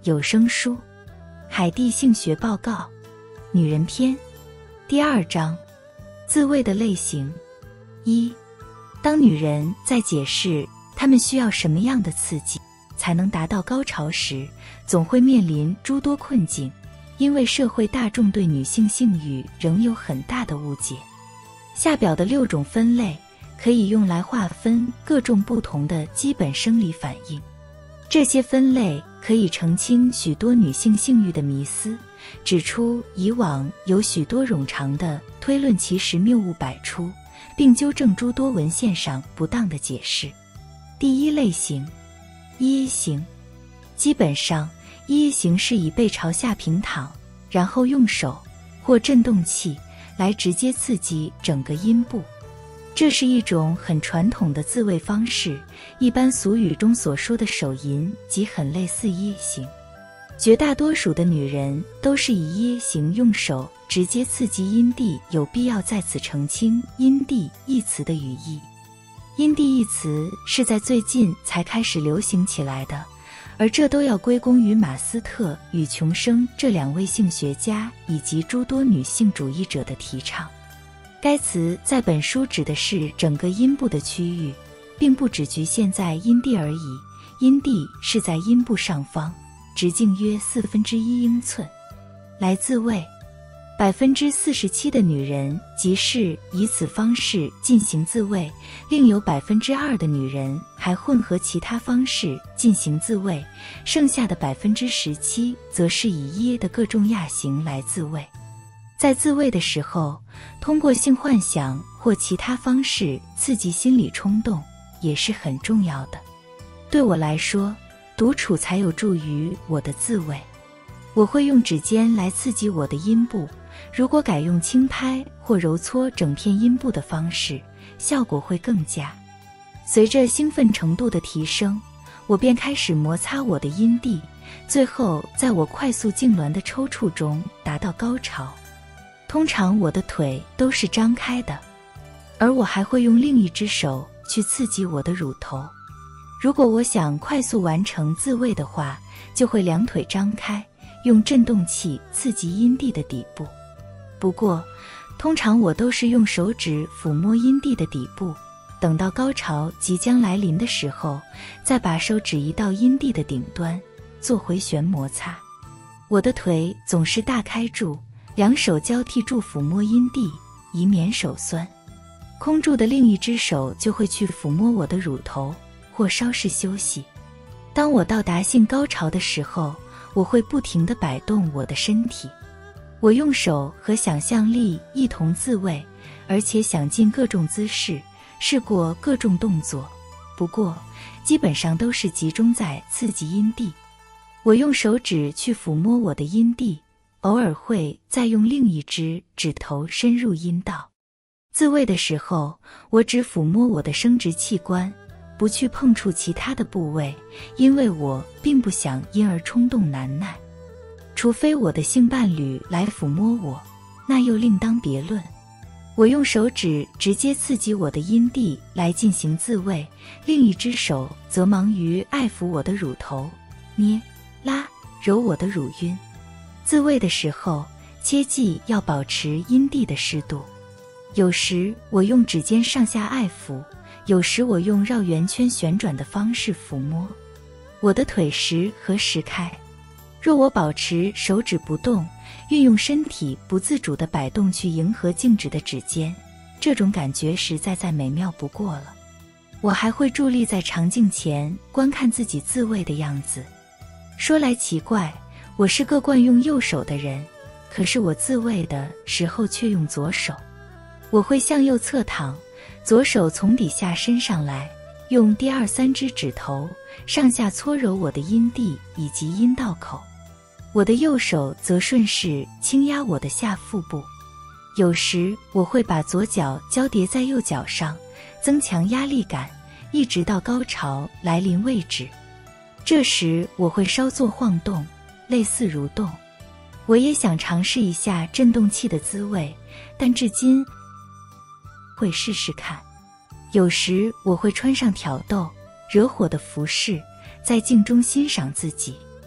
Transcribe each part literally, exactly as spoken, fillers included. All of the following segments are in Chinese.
有声书，海蒂性学报告，女人篇，第二章，自慰的类型。一，当女人在解释她们需要什么样的刺激才能达到高潮时，总会面临诸多困境，因为社会大众对女性性欲仍有很大的误解。下表的六种分类可以用来划分各种不同的基本生理反应。这些分类可以澄清许多女性性欲的迷思，指出以往有许多冗长的推论其实谬误百出，并纠正诸多文献上不当的解释。第一类型，一型。基本上，一型是以背朝下平躺，然后用手或振动器来直接刺激整个阴部。这是一种很传统的自慰方式，一般俗语中所说的手淫即很类似一型。绝大多数的女人都是以一型用手直接刺激阴蒂，有必要在此澄清阴蒂一词的语义。阴蒂一词是在最近才开始流行起来的，而这都要归功于马斯特与琼生这两位性学家以及诸多女性主义者的提倡。该词在本书指的是整个阴部的区域，并不只局限在阴蒂而已。阴蒂是在阴部上方，直径约四分之一英寸。来自慰，百分之四十七的女人即是以此方式进行自慰，另有百分之二的女人还混合其他方式进行自慰，剩下的百分之十七则是以耶的各种亚型来自慰。在自慰的时候，通过性幻想或其他方式刺激心理冲动也是很重要的。对我来说，独处才有助于我的自慰。我会用指尖来刺激我的阴部，如果改用轻拍或揉搓整片阴部的方式，效果会更佳。随着兴奋程度的提升，我便开始摩擦我的阴蒂，最后在我快速痉挛的抽搐中达到高潮。通常我的腿都是张开的，而我还会用另一只手去刺激我的乳头。如果我想快速完成自慰的话，就会两腿张开，用振动器刺激阴蒂的底部。不过，通常我都是用手指抚摸阴蒂的底部，等到高潮即将来临的时候，再把手指移到阴蒂的顶端，做回旋摩擦。我的腿总是大开住，两手交替住抚摸阴蒂，以免手酸。空住的另一只手就会去抚摸我的乳头，或稍事休息。当我到达性高潮的时候，我会不停地摆动我的身体。我用手和想象力一同自慰，而且想尽各种姿势，试过各种动作，不过基本上都是集中在刺激阴蒂。我用手指去抚摸我的阴蒂，偶尔会再用另一只指头深入阴道。自慰的时候，我只抚摸我的生殖器官，不去碰触其他的部位，因为我并不想因而冲动难耐。除非我的性伴侣来抚摸我，那又另当别论。我用手指直接刺激我的阴蒂来进行自慰，另一只手则忙于爱抚我的乳头，捏、拉、揉我的乳晕。自慰的时候，切记要保持阴蒂的湿度。有时我用指尖上下爱抚，有时我用绕圆圈旋转的方式抚摸。我的腿时合时开，若我保持手指不动，运用身体不自主的摆动去迎合静止的指尖，这种感觉实在再美妙不过了。我还会伫立在长镜前观看自己自慰的样子。说来奇怪，我是个惯用右手的人，可是我自慰的时候却用左手。我会向右侧躺，左手从底下伸上来，用第二三只指头上下搓揉我的阴蒂以及阴道口。我的右手则顺势轻压我的下腹部。有时我会把左脚交叠在右脚上，增强压力感，一直到高潮来临为止。这时我会稍作晃动，类似蠕动。我也想尝试一下振动器的滋味，但至今会试试看。有时我会穿上挑逗、惹火的服饰，在镜中欣赏自己。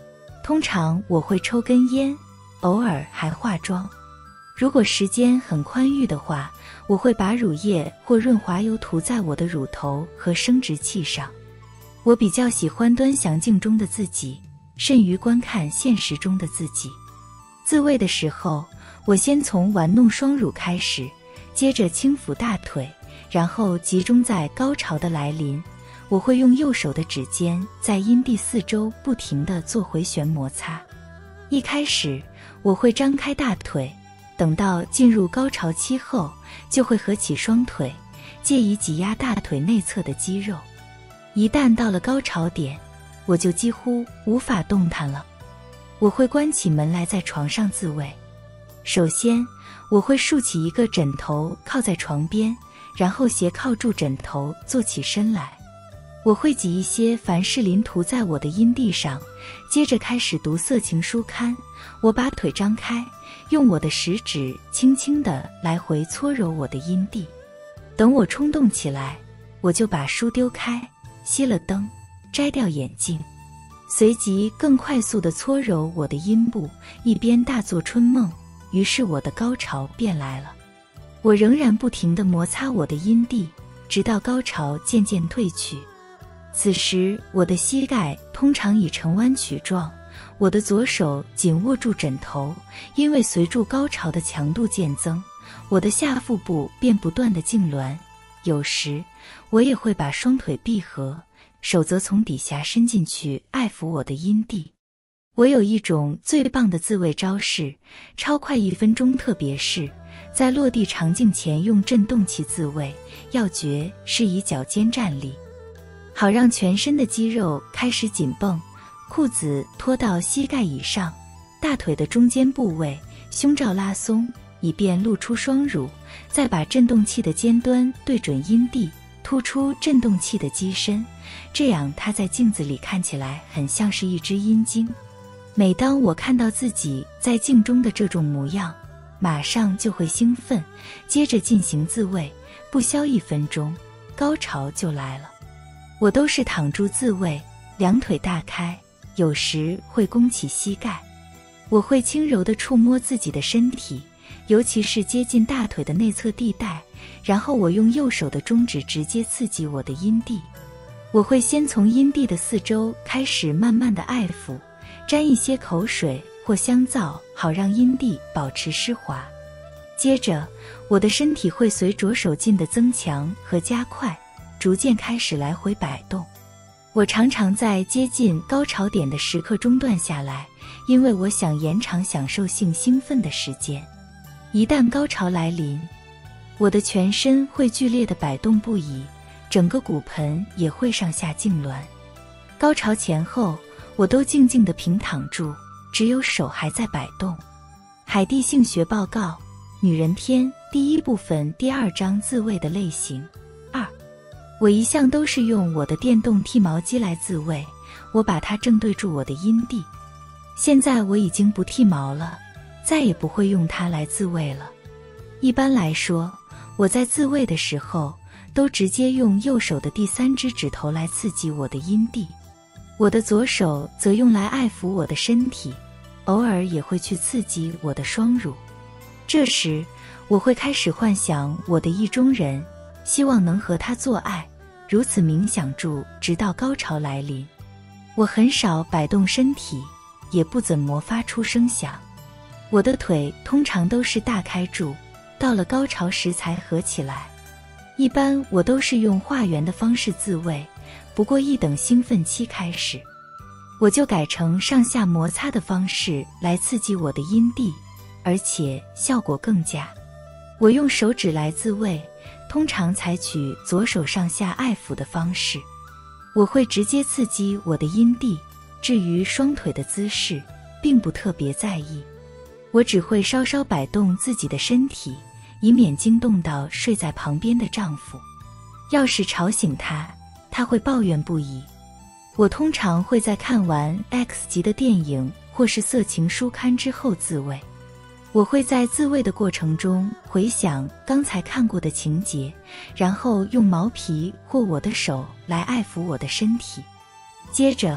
通常我会抽根烟，偶尔还化妆。如果时间很宽裕的话，我会把乳液或润滑油涂在我的乳头和生殖器上。我比较喜欢端详镜中的自己，甚于观看现实中的自己。自慰的时候，我先从玩弄双乳开始，接着轻抚大腿，然后集中在高潮的来临。我会用右手的指尖在阴蒂四周不停地做回旋摩擦。一开始我会张开大腿，等到进入高潮期后，就会合起双腿，借以挤压大腿内侧的肌肉。一旦到了高潮点，我就几乎无法动弹了。我会关起门来在床上自慰。首先，我会竖起一个枕头靠在床边，然后斜靠住枕头坐起身来。我会挤一些凡士林涂在我的阴蒂上，接着开始读色情书刊。我把腿张开，用我的食指轻轻地来回搓揉我的阴蒂。等我冲动起来，我就把书丢开，熄了灯，摘掉眼镜，随即更快速地搓揉我的阴部，一边大做春梦。于是我的高潮便来了。我仍然不停地摩擦我的阴蒂，直到高潮渐渐退去。此时我的膝盖通常已呈弯曲状，我的左手紧握住枕头，因为随着高潮的强度渐增，我的下腹部便不断地痉挛。有时我也会把双腿闭合，手则从底下伸进去爱抚我的阴蒂。我有一种最棒的自慰招式，超快一分钟，特别是在落地肠镜前用震动器自慰，要诀是以脚尖站立，好让全身的肌肉开始紧绷，裤子拖到膝盖以上，大腿的中间部位，胸罩拉松，以便露出双乳，再把震动器的尖端对准阴蒂，突出震动器的机身，这样它在镜子里看起来很像是一只阴茎。每当我看到自己在镜中的这种模样，马上就会兴奋，接着进行自慰，不消一分钟，高潮就来了。我都是躺住自慰，两腿大开，有时会弓起膝盖。我会轻柔地触摸自己的身体，尤其是接近大腿的内侧地带，然后我用右手的中指直接刺激我的阴蒂。我会先从阴蒂的四周开始慢慢地爱抚，沾一些口水或香皂，好让阴蒂保持湿滑。接着，我的身体会随着手劲的增强和加快，逐渐开始来回摆动。我常常在接近高潮点的时刻中断下来，因为我想延长享受性兴奋的时间。一旦高潮来临，我的全身会剧烈地摆动不已，整个骨盆也会上下痉挛。高潮前后，我都静静地平躺住，只有手还在摆动。海蒂性学报告，女人篇第一部分第二章自慰的类型。二，我一向都是用我的电动剃毛机来自慰，我把它正对住我的阴蒂。现在我已经不剃毛了，再也不会用它来自慰了。一般来说，我在自慰的时候都直接用右手的第三只指头来刺激我的阴蒂，我的左手则用来爱抚我的身体，偶尔也会去刺激我的双乳。这时我会开始幻想我的意中人，希望能和他做爱，如此冥想住直到高潮来临。我很少摆动身体，也不怎么发出声响。我的腿通常都是大开住，到了高潮时才合起来。一般我都是用画圆的方式自慰，不过一等兴奋期开始，我就改成上下摩擦的方式来刺激我的阴蒂，而且效果更佳。我用手指来自慰，通常采取左手上下爱抚的方式。我会直接刺激我的阴蒂，至于双腿的姿势，并不特别在意。我只会稍稍摆动自己的身体，以免惊动到睡在旁边的丈夫。要是吵醒他，他会抱怨不已。我通常会在看完 X 级的电影或是色情书刊之后自慰。我会在自慰的过程中回想刚才看过的情节，然后用毛皮或我的手来爱抚我的身体。接着，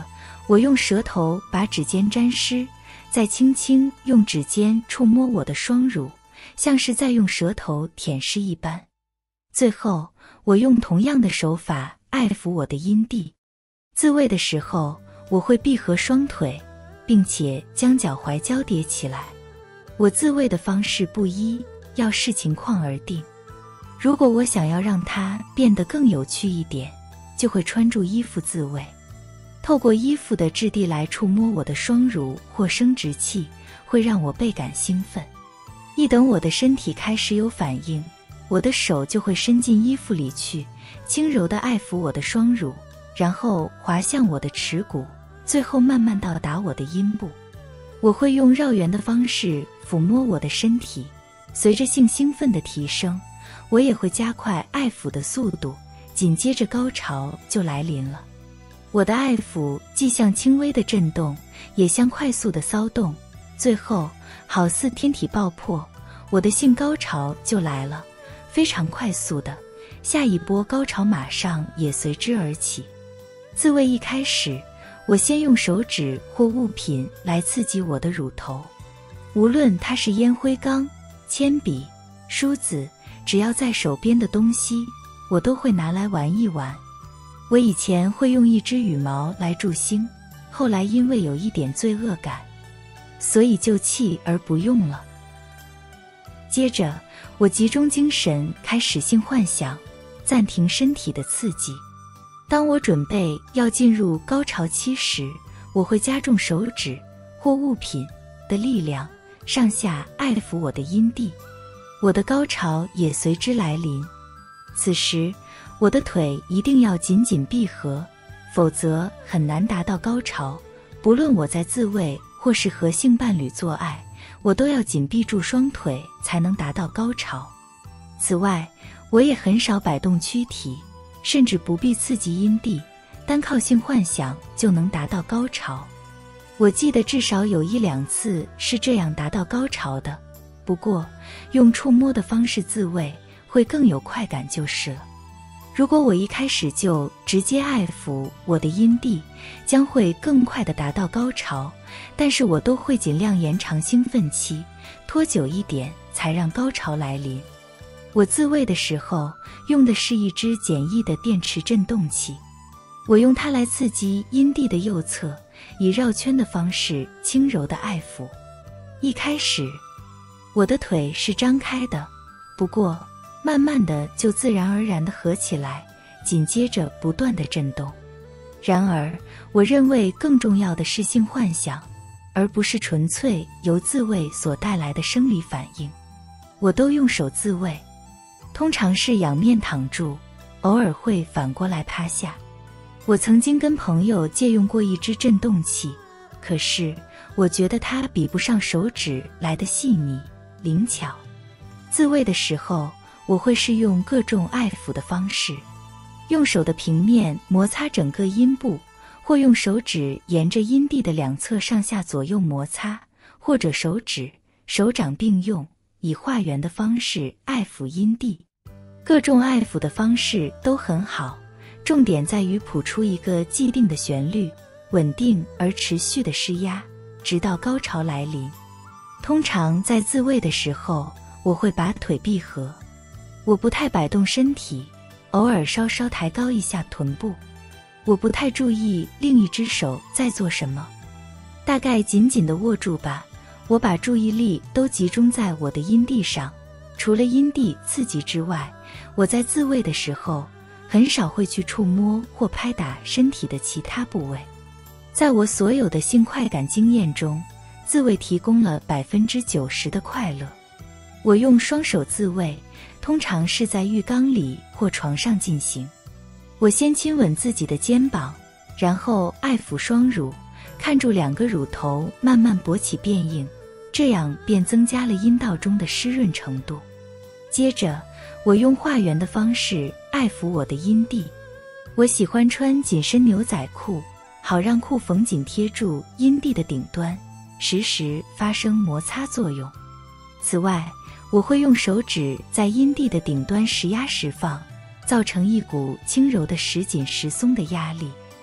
我用舌头把指尖沾湿，再轻轻用指尖触摸我的双乳，像是在用舌头舔舐一般。最后，我用同样的手法爱抚我的阴蒂。自慰的时候，我会闭合双腿，并且将脚踝交叠起来。我自慰的方式不一，要视情况而定。如果我想要让它变得更有趣一点，就会穿住衣服自慰。透过衣服的质地来触摸我的双乳或生殖器，会让我倍感兴奋。一等我的身体开始有反应，我的手就会伸进衣服里去，轻柔地爱抚我的双乳，然后滑向我的耻骨，最后慢慢到达我的阴部。我会用绕圆的方式抚摸我的身体，随着性兴奋的提升，我也会加快爱抚的速度，紧接着高潮就来临了。我的爱抚既像轻微的震动，也像快速的骚动，最后好似天体爆破，我的性高潮就来了，非常快速的，下一波高潮马上也随之而起。自慰一开始，我先用手指或物品来刺激我的乳头，无论它是烟灰缸、铅笔、梳子，只要在手边的东西，我都会拿来玩一玩。我以前会用一只羽毛来助兴，后来因为有一点罪恶感，所以就弃而不用了。接着，我集中精神开始性幻想，暂停身体的刺激。当我准备要进入高潮期时，我会加重手指或物品的力量，上下爱抚我的阴蒂，我的高潮也随之来临。此时，我的腿一定要紧紧闭合，否则很难达到高潮。不论我在自慰或是和性伴侣做爱，我都要紧闭住双腿才能达到高潮。此外，我也很少摆动躯体，甚至不必刺激阴蒂，单靠性幻想就能达到高潮。我记得至少有一两次是这样达到高潮的，不过用触摸的方式自慰会更有快感就是了。如果我一开始就直接爱抚我的阴蒂，将会更快地达到高潮，但是我都会尽量延长兴奋期，拖久一点才让高潮来临。我自慰的时候用的是一只简易的电池振动器，我用它来刺激阴蒂的右侧，以绕圈的方式轻柔地爱抚。一开始，我的腿是张开的，不过慢慢的就自然而然地合起来，紧接着不断地震动。然而，我认为更重要的是性幻想，而不是纯粹由自慰所带来的生理反应。我都用手自慰，通常是仰面躺住，偶尔会反过来趴下。我曾经跟朋友借用过一只振动器，可是我觉得它比不上手指来的细腻灵巧。自慰的时候，我会是用各种爱抚的方式，用手的平面摩擦整个阴部，或用手指沿着阴蒂的两侧上下左右摩擦，或者手指、手掌并用，以画圆的方式爱抚阴蒂。各种爱抚的方式都很好，重点在于谱出一个既定的旋律，稳定而持续的施压，直到高潮来临。通常在自慰的时候，我会把腿闭合，我不太摆动身体，偶尔稍稍抬高一下臀部。我不太注意另一只手在做什么，大概紧紧地握住吧。我把注意力都集中在我的阴蒂上，除了阴蒂刺激之外，我在自慰的时候很少会去触摸或拍打身体的其他部位。在我所有的性快感经验中，自慰提供了百分之九十的快乐。我用双手自慰，通常是在浴缸里或床上进行。我先亲吻自己的肩膀，然后爱抚双乳，看住两个乳头慢慢勃起变硬，这样便增加了阴道中的湿润程度。接着，我用画圆的方式爱抚我的阴蒂。我喜欢穿紧身牛仔裤，好让裤缝紧贴住阴蒂的顶端，时时发生摩擦作用。此外，我会用手指在阴蒂的顶端时压时放，造成一股轻柔的时紧时松的压力。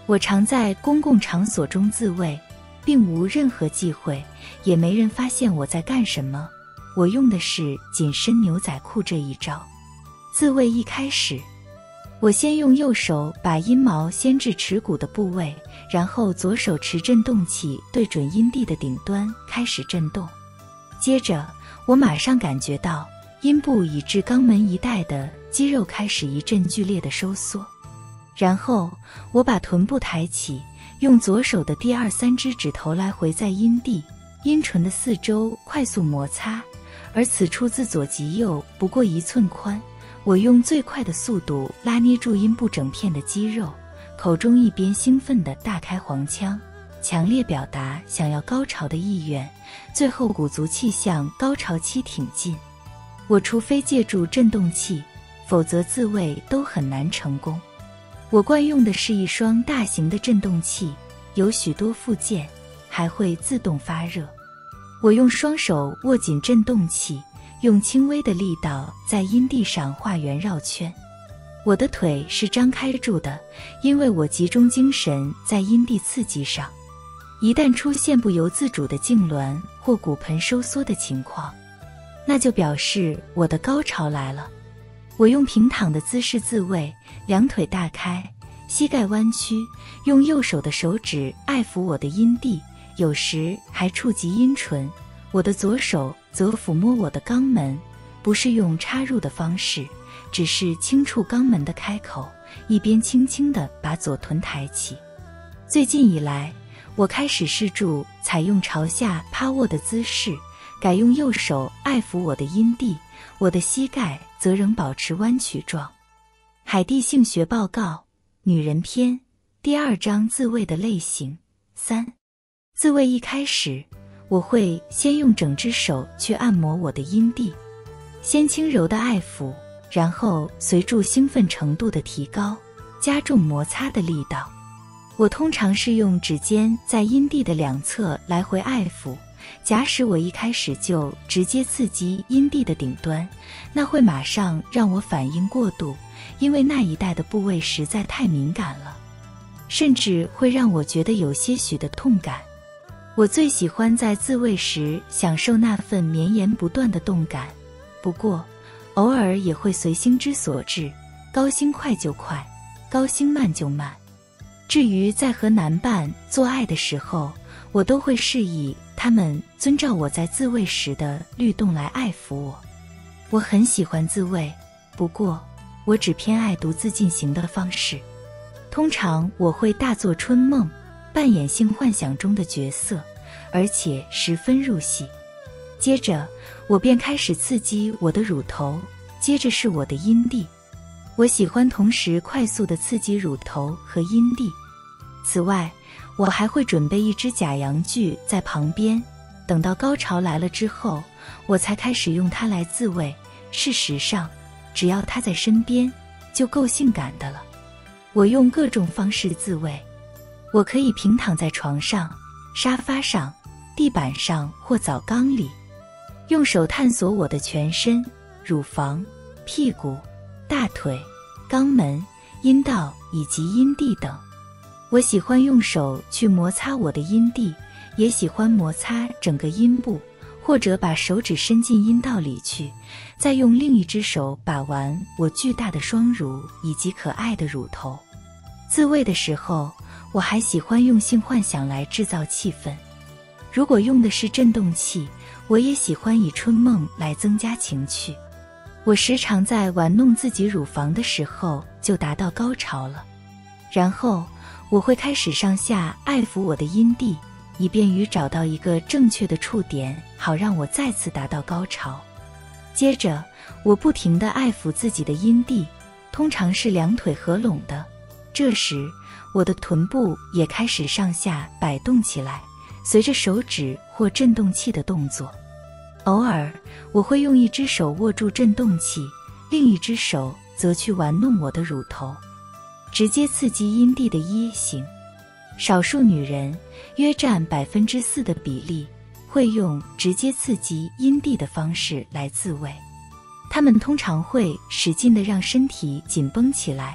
我常在公共场所中自慰，并无任何忌讳，也没人发现我在干什么。我用的是紧身牛仔裤这一招。自慰一开始，我先用右手把阴毛先至耻骨的部位，然后左手持振动器对准阴蒂的顶端开始震动。接着，我马上感觉到阴部以至肛门一带的肌肉开始一阵剧烈的收缩。然后，我把臀部抬起，用左手的第二三只指头来回在阴蒂、阴唇的四周快速摩擦，而此处自左及右不过一寸宽。我用最快的速度拉捏住阴部整片的肌肉，口中一边兴奋地大开黄腔，强烈表达想要高潮的意愿，最后鼓足气向高潮期挺进。我除非借助振动器，否则自慰都很难成功。我惯用的是一双大型的振动器，有许多附件，还会自动发热。我用双手握紧振动器，用轻微的力道在阴蒂上画圆绕圈。我的腿是张开住的，因为我集中精神在阴蒂刺激上。一旦出现不由自主的痉挛或骨盆收缩的情况，那就表示我的高潮来了。我用平躺的姿势自慰，两腿大开，膝盖弯曲，用右手的手指爱抚我的阴蒂，有时还触及阴唇。我的左手则抚摸我的肛门，不是用插入的方式，只是轻触肛门的开口，一边轻轻地把左臀抬起。最近以来，我开始试著采用朝下趴卧的姿势，改用右手爱抚我的阴蒂，我的膝盖则仍保持弯曲状。海蒂性学报告，女人篇，第二章自慰的类型。三、自慰一开始，我会先用整只手去按摩我的阴蒂，先轻柔的爱抚，然后随着兴奋程度的提高，加重摩擦的力道。我通常是用指尖在阴蒂的两侧来回爱抚，假使我一开始就直接刺激阴蒂的顶端，那会马上让我反应过度，因为那一带的部位实在太敏感了，甚至会让我觉得有些许的痛感。我最喜欢在自慰时享受那份绵延不断的动感，不过偶尔也会随心之所至，高兴快就快，高兴慢就慢。至于在和男伴做爱的时候，我都会示意他们遵照我在自慰时的律动来爱抚我。我很喜欢自慰，不过我只偏爱独自进行的方式。通常我会大做春梦，扮演性幻想中的角色，而且十分入戏。接着我便开始刺激我的乳头，接着是我的阴蒂。我喜欢同时快速地刺激乳头和阴蒂。此外，我还会准备一只假阳具在旁边，等到高潮来了之后，我才开始用它来自慰。事实上，只要它在身边，就够性感的了。我用各种方式自慰，我可以平躺在床上、沙发上、地板上或澡缸里，用手探索我的全身、乳房、屁股、大腿、肛门、阴道以及阴蒂等。我喜欢用手去摩擦我的阴蒂，也喜欢摩擦整个阴部，或者把手指伸进阴道里去，再用另一只手把玩我巨大的双乳以及可爱的乳头。自慰的时候，我还喜欢用性幻想来制造气氛。如果用的是振动器，我也喜欢以春梦来增加情趣。我时常在玩弄自己乳房的时候就达到高潮了，然后我会开始上下爱抚我的阴蒂，以便于找到一个正确的触点，好让我再次达到高潮。接着我不停地爱抚自己的阴蒂，通常是两腿合拢的，这时我的臀部也开始上下摆动起来，随着手指或振动器的动作。偶尔我会用一只手握住振动器，另一只手则去玩弄我的乳头，直接刺激阴蒂的掖形。少数女人，约占百分之四的比例，会用直接刺激阴蒂的方式来自慰。她们通常会使劲地让身体紧绷起来，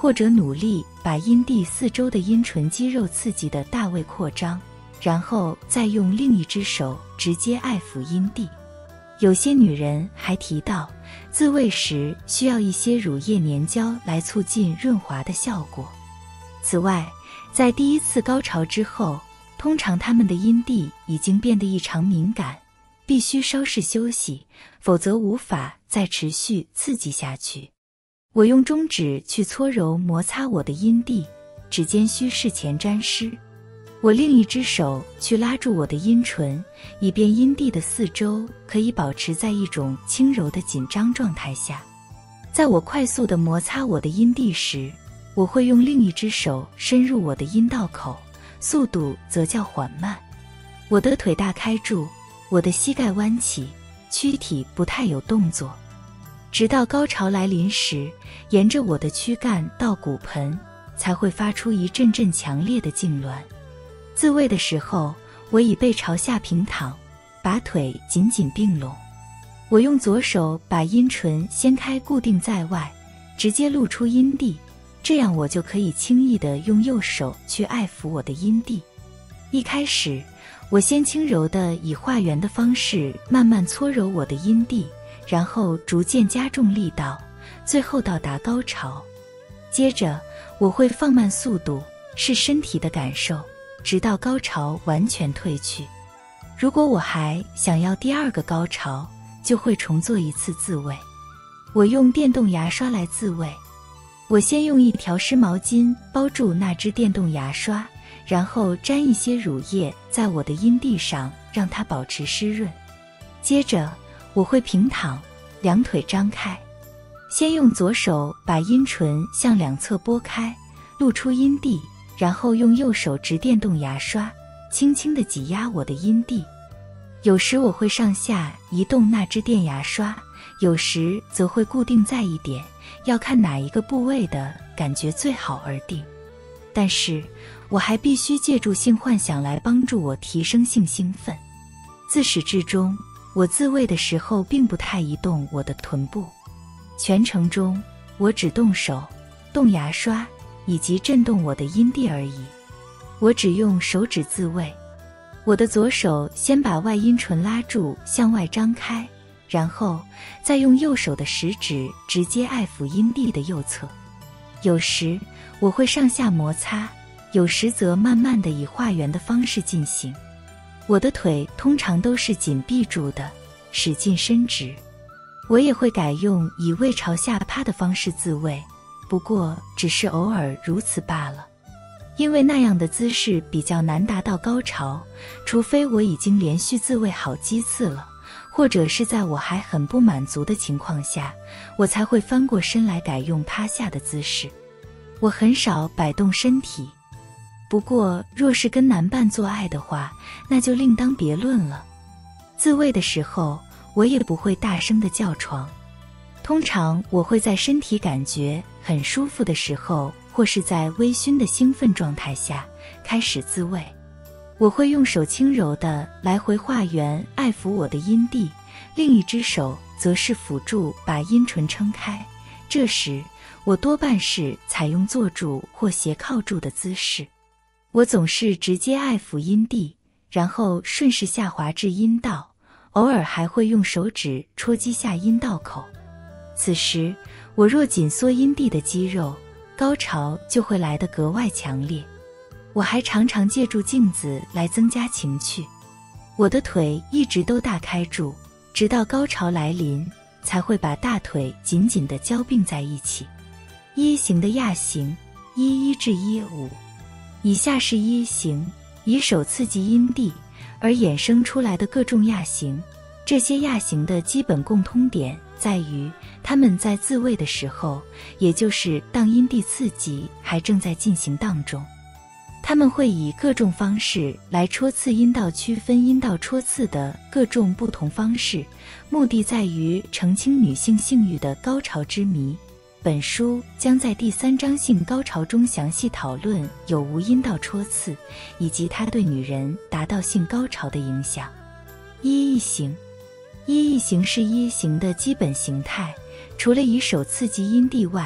或者努力把阴蒂四周的阴唇肌肉刺激的大胃扩张，然后再用另一只手直接爱抚阴蒂。有些女人还提到，自慰时需要一些乳液粘胶来促进润滑的效果。此外，在第一次高潮之后，通常她们的阴蒂已经变得异常敏感，必须稍事休息，否则无法再持续刺激下去。我用中指去搓揉摩擦我的阴蒂，指尖需事前沾湿。我另一只手去拉住我的阴唇，以便阴蒂的四周可以保持在一种轻柔的紧张状态下。在我快速地摩擦我的阴蒂时，我会用另一只手深入我的阴道口，速度则较缓慢。我的腿大开住，我的膝盖弯起，躯体不太有动作。直到高潮来临时，沿着我的躯干到骨盆，才会发出一阵阵强烈的痉挛。自慰的时候，我以背朝下平躺，把腿紧紧并拢。我用左手把阴唇掀开固定在外，直接露出阴蒂，这样我就可以轻易地用右手去爱抚我的阴蒂。一开始，我先轻柔地以画圆的方式慢慢搓揉我的阴蒂，然后逐渐加重力道，最后到达高潮。接着，我会放慢速度，视身体的感受，直到高潮完全退去。如果我还想要第二个高潮，就会重做一次自慰。我用电动牙刷来自慰。我先用一条湿毛巾包住那只电动牙刷，然后沾一些乳液在我的阴蒂上，让它保持湿润。接着，我会平躺，两腿张开。先用左手把阴唇向两侧拨开，露出阴蒂，然后用右手执电动牙刷，轻轻地挤压我的阴蒂。有时我会上下移动那只电牙刷，有时则会固定在一点，要看哪一个部位的感觉最好而定。但是，我还必须借助性幻想来帮助我提升性兴奋。自始至终，我自慰的时候并不太移动我的臀部，全程中我只动手、动牙刷以及震动我的阴蒂而已。我只用手指自慰。我的左手先把外阴唇拉住向外张开，然后再用右手的食指直接爱抚阴蒂的右侧。有时我会上下摩擦，有时则慢慢地以画圆的方式进行。我的腿通常都是紧闭住的，使劲伸直。我也会改用以胃朝下趴的方式自慰，不过只是偶尔如此罢了。因为那样的姿势比较难达到高潮，除非我已经连续自慰好几次了，或者是在我还很不满足的情况下，我才会翻过身来改用趴下的姿势。我很少摆动身体，不过若是跟男伴做爱的话，那就另当别论了。自慰的时候，我也不会大声地叫床。通常我会在身体感觉很舒服的时候，或是在微醺的兴奋状态下开始自慰。我会用手轻柔地来回画圆爱抚我的阴蒂，另一只手则是辅助把阴唇撑开。这时我多半是采用坐住或斜靠住的姿势。我总是直接爱抚阴蒂，然后顺势下滑至阴道，偶尔还会用手指戳击下阴道口。此时我若紧缩阴蒂的肌肉，高潮就会来得格外强烈。我还常常借助镜子来增加情趣。我的腿一直都大开住，直到高潮来临，才会把大腿紧紧地交并在一起。一型的亚型，一一至一五。以下是一型，以手刺激阴蒂而衍生出来的各种亚型。这些亚型的基本共通点在于，它们在自慰的时候，也就是当阴蒂刺激还正在进行当中，它们会以各种方式来戳刺阴道，区分阴道戳刺的各种不同方式，目的在于澄清女性性欲的高潮之谜。本书将在第三章性高潮中详细讨论有无阴道戳刺，以及它对女人达到性高潮的影响。一异型，一异型是一型的基本形态，除了以手刺激阴蒂外，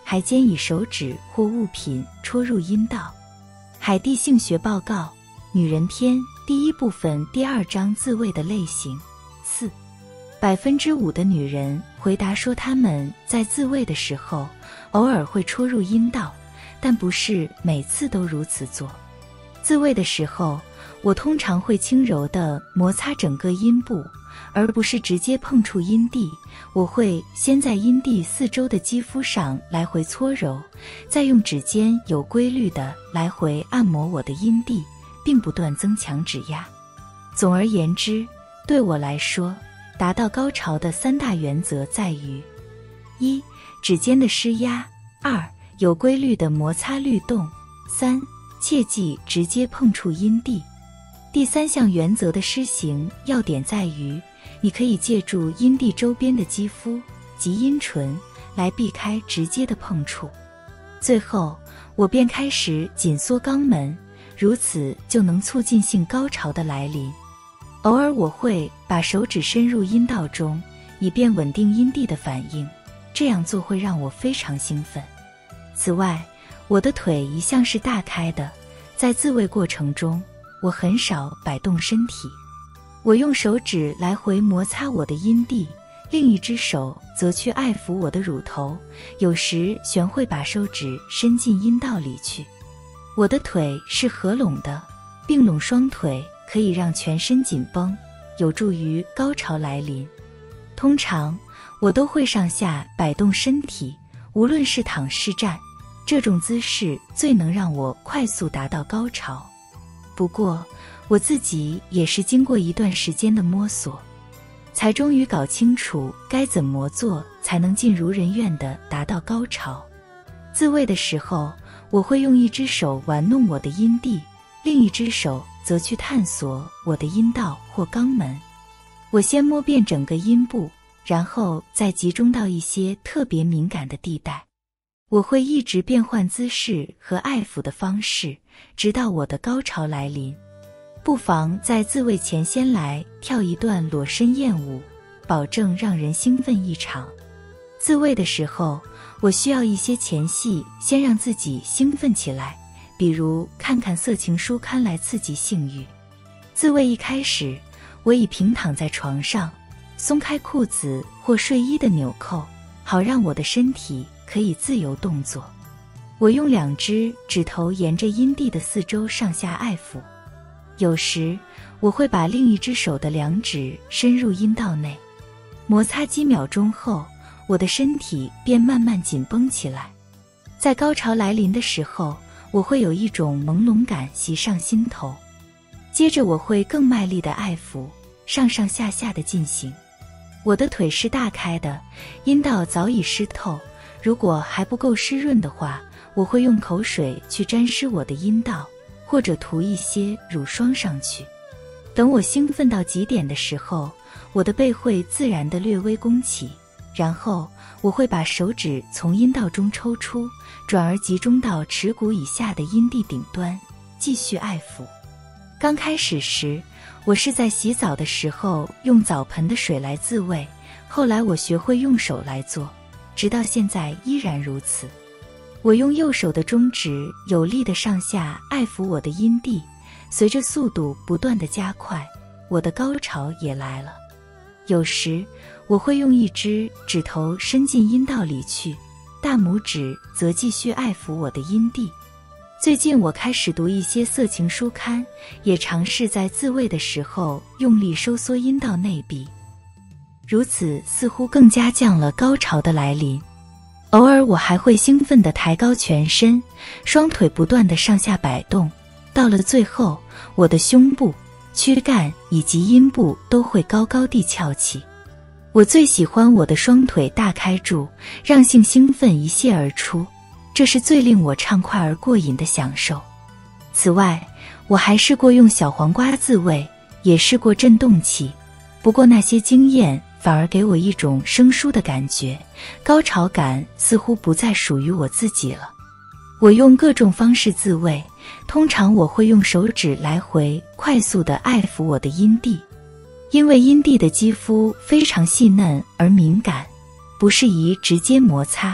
还兼以手指或物品戳入阴道。海蒂性学报告，女人篇第一部分第二章自慰的类型。四，百分之五的女人回答说，她们在自慰的时候偶尔会戳入阴道，但不是每次都如此做。自慰的时候，我通常会轻柔地摩擦整个阴部，而不是直接碰触阴蒂。我会先在阴蒂四周的肌肤上来回搓揉，再用指尖有规律地来回按摩我的阴蒂，并不断增强指压。总而言之，对我来说，达到高潮的三大原则在于：一、指尖的施压；二、有规律的摩擦律动；三、切忌直接碰触阴蒂。第三项原则的施行要点在于，你可以借助阴蒂周边的肌肤及阴唇来避开直接的碰触。最后，我便开始紧缩肛门，如此就能促进性高潮的来临。偶尔我会把手指伸入阴道中，以便稳定阴蒂的反应，这样做会让我非常兴奋。此外，我的腿一向是大开的，在自慰过程中，我很少摆动身体。我用手指来回摩擦我的阴蒂，另一只手则去爱抚我的乳头，有时旋会把手指伸进阴道里去。我的腿是合拢的，并拢双腿可以让全身紧绷，有助于高潮来临。通常，我都会上下摆动身体，无论是躺是站，这种姿势最能让我快速达到高潮。不过，我自己也是经过一段时间的摸索，才终于搞清楚该怎么做才能尽如人愿地达到高潮。自慰的时候，我会用一只手玩弄我的阴蒂，另一只手则去探索我的阴道或肛门。我先摸遍整个阴部，然后再集中到一些特别敏感的地带。我会一直变换姿势和爱抚的方式，直到我的高潮来临。不妨在自慰前先来跳一段裸身艳舞，保证让人兴奋异常。自慰的时候，我需要一些前戏，先让自己兴奋起来，比如看看色情书刊来刺激性欲。自慰一开始，我已平躺在床上，松开裤子或睡衣的纽扣，好让我的身体可以自由动作。我用两只指头沿着阴蒂的四周上下爱抚，有时我会把另一只手的两指伸入阴道内。摩擦几秒钟后，我的身体便慢慢紧绷起来。在高潮来临的时候，我会有一种朦胧感袭上心头。接着我会更卖力的爱抚，上上下下的进行。我的腿是大开的，阴道早已湿透，如果还不够湿润的话，我会用口水去沾湿我的阴道，或者涂一些乳霜上去。等我兴奋到极点的时候，我的背会自然地略微弓起，然后我会把手指从阴道中抽出，转而集中到耻骨以下的阴蒂顶端，继续爱抚。刚开始时，我是在洗澡的时候用澡盆的水来自慰，后来我学会用手来做，直到现在依然如此。我用右手的中指有力地上下爱抚我的阴蒂，随着速度不断地加快，我的高潮也来了。有时我会用一只指头伸进阴道里去，大拇指则继续爱抚我的阴蒂。最近我开始读一些色情书刊，也尝试在自慰的时候用力收缩阴道内壁，如此似乎更加降了高潮的来临。偶尔我还会兴奋地抬高全身，双腿不断地上下摆动，到了最后，我的胸部、躯干以及阴部都会高高地翘起。我最喜欢我的双腿大开住，让性兴奋一泻而出，这是最令我畅快而过瘾的享受。此外，我还试过用小黄瓜自慰，也试过震动器，不过那些经验反而给我一种生疏的感觉，高潮感似乎不再属于我自己了。我用各种方式自慰，通常我会用手指来回快速地爱抚我的阴蒂，因为阴蒂的肌肤非常细嫩而敏感，不适宜直接摩擦，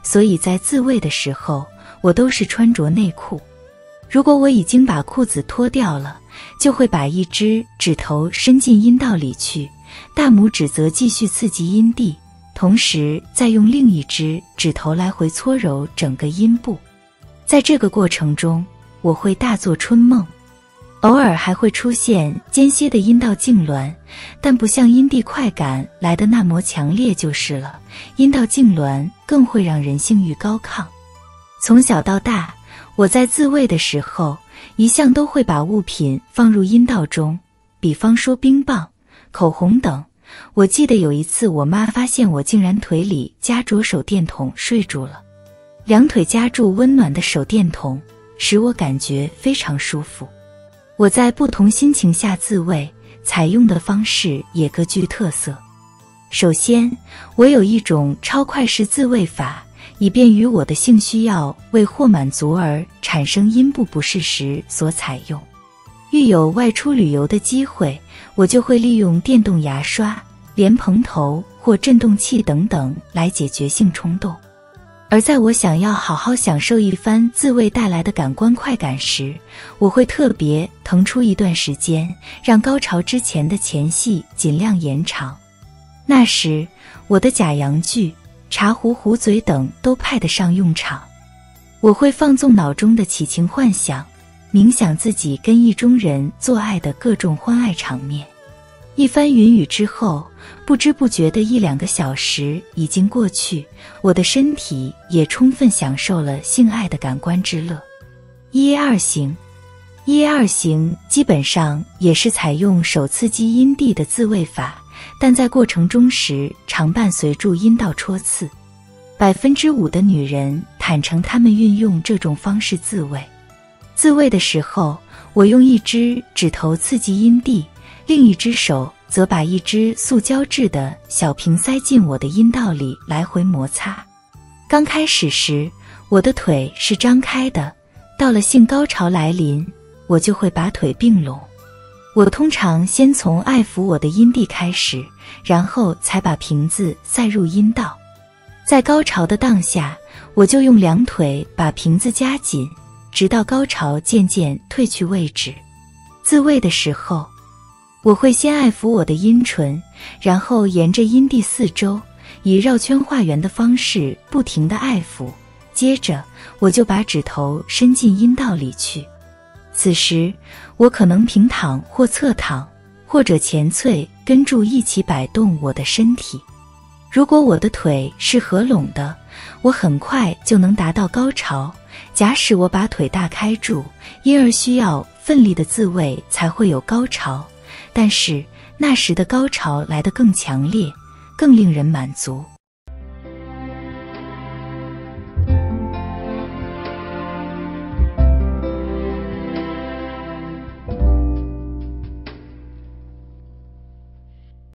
所以在自慰的时候，我都是穿着内裤。如果我已经把裤子脱掉了，就会把一只指头伸进阴道里去，大拇指则继续刺激阴蒂，同时再用另一只指头来回搓揉整个阴部。在这个过程中，我会大做春梦，偶尔还会出现间歇的阴道痉挛，但不像阴蒂快感来得那么强烈就是了。阴道痉挛更会让人性欲高亢。从小到大，我在自慰的时候，一向都会把物品放入阴道中，比方说冰棒、口红等。我记得有一次，我妈发现我竟然腿里夹着手电筒睡住了。两腿夹住温暖的手电筒，使我感觉非常舒服。我在不同心情下自慰，采用的方式也各具特色。首先，我有一种超快式自慰法，以便于我的性需要为获满足而产生阴部不适时所采用。遇有外出旅游的机会，我就会利用电动牙刷、莲蓬头或震动器等等来解决性冲动。而在我想要好好享受一番自慰带来的感官快感时，我会特别腾出一段时间，让高潮之前的前戏尽量延长。那时，我的假阳具、茶壶、壶嘴等都派得上用场。我会放纵脑中的奇情幻想，冥想自己跟意中人做爱的各种欢爱场面。一番云雨之后，不知不觉的一两个小时已经过去，我的身体也充分享受了性爱的感官之乐。一 A 二 型，一 A 二 型基本上也是采用手刺激阴蒂的自慰法，但在过程中时常伴随住阴道戳刺。百分之五的女人坦诚她们运用这种方式自慰。自慰的时候，我用一只指头刺激阴蒂，另一只手则把一只塑胶制的小瓶塞进我的阴道里来回摩擦。刚开始时，我的腿是张开的，到了性高潮来临，我就会把腿并拢。我通常先从爱抚我的阴蒂开始，然后才把瓶子塞入阴道。在高潮的当下，我就用两腿把瓶子夹紧，直到高潮渐渐退去为止。自慰的时候，我会先爱抚我的阴唇，然后沿着阴蒂四周，以绕圈画圆的方式不停地爱抚，接着我就把指头伸进阴道里去。此时，我可能平躺或侧躺，或者前侧跟住一起摆动我的身体。如果我的腿是合拢的，我很快就能达到高潮。假使我把腿大开住，因而需要奋力的自慰才会有高潮，但是那时的高潮来得更强烈，更令人满足。